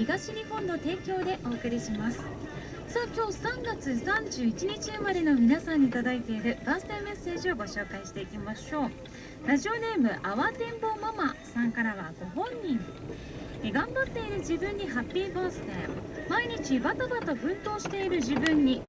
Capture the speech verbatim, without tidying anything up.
東日本の提供でお送りします。さあ今日さんがつさんじゅういちにち生まれの皆さんに届いているバースデーメッセージをご紹介していきましょう。ラジオネームあわてんぼママさんからはご本人。え頑張っている自分にハッピーバースデー。毎日バタバタ奮闘している自分に